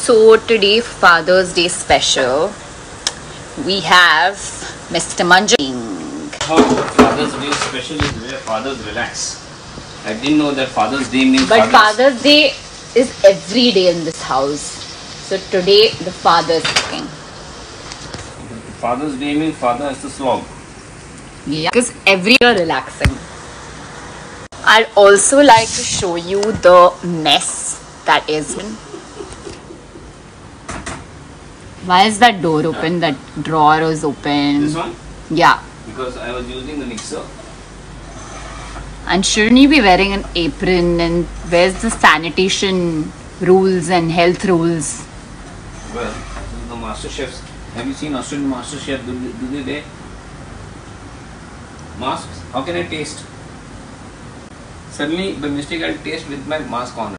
So today, Father's Day special, we have Mr. Manjing. Oh, Father's Day special is where fathers relax. I didn't know that Father's Day means But Father's Day is every day in this house. So today, the father is cooking. Father's Day means father has to slog. Yeah, because every year relaxing. I'd also like to show you the mess that is. Why is that door open? That drawer is open. This one? Yeah. Because I was using the mixer. And shouldn't you be wearing an apron? And where's the sanitation rules and health rules? Well, the master chefs. Have you seen Australian master chef? Do they wear masks? How can I taste? Suddenly, by mistake, I'll taste with my mask on.